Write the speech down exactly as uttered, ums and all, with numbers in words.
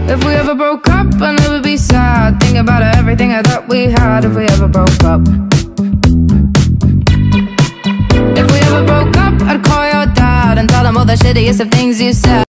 If we ever broke up, I never be sad. Think about everything I thought we had. If we ever broke up, if we ever broke up, I'd call your dad and tell him all the shittiest of things you said.